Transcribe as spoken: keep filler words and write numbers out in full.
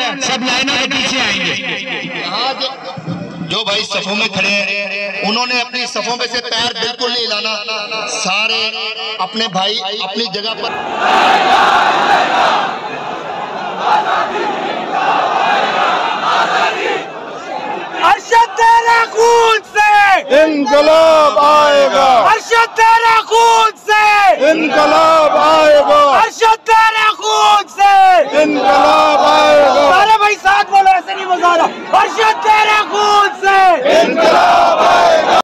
سب لائنوں کے پیچھے آئیں گے. جو بھائی صفوں میں کھڑے ہیں انہوں نے اپنی صفوں میں سے پیر بالکل نہیں ہلانا. سارے اپنے بھائی اپنی جگہ پر. ارشد تیرا